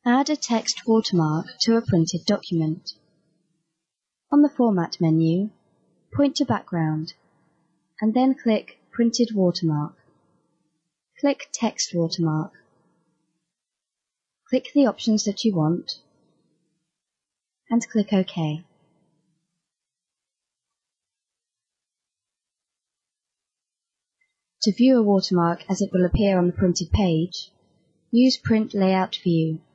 Add a text watermark to a printed document. On the Format menu, point to Background, and then click Printed Watermark. Click Text Watermark. Click the options that you want, and click OK. To view a watermark as it will appear on the printed page, use Print Layout View.